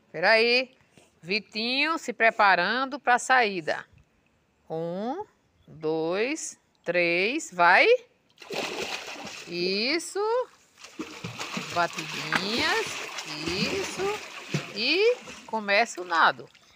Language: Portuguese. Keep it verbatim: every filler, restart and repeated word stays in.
Espera aí. Vitinho se preparando para a saída. Um, dois, três, vai. Isso. Batidinhas. Isso. E começa o nado.